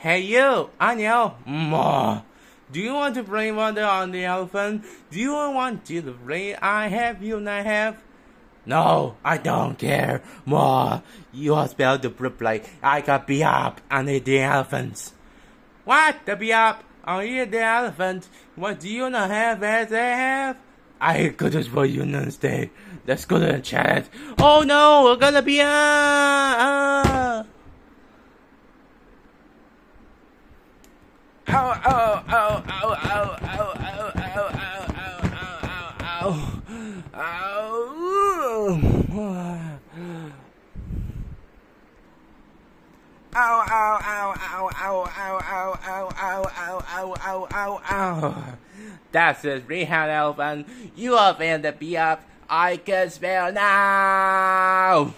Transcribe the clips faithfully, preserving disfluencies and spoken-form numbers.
Hey you, Ah Niu. More. Do you want to bring water on the elephant? Do you want to the rain I have you not have? No, I don't care. More. You are spelled the blip like I got be up on the elephants. What? The be up on the elephant? What do you not have as they have? I couldn't for you not stay. Let's go to the chat. Oh no, we're gonna be uh, uh. Ow, ow, ow, ow, ow, ow, ow, ow, ow, ow, ow, ow, ow. Ow, ow, ow, ow, ow, ow, ow, ow, ow, ow, ow, ow, ow, ow. That's it, rehab elephant. You are in the be up. I can spell now.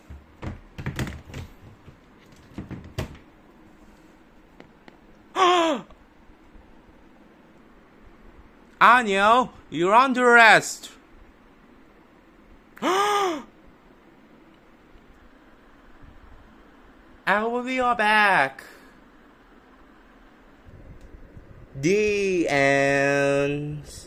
Ah Niu, you're under arrest. I will be your back. The end.